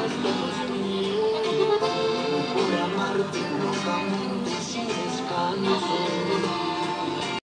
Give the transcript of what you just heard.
todo es mío, por amarte locamente sin descanso.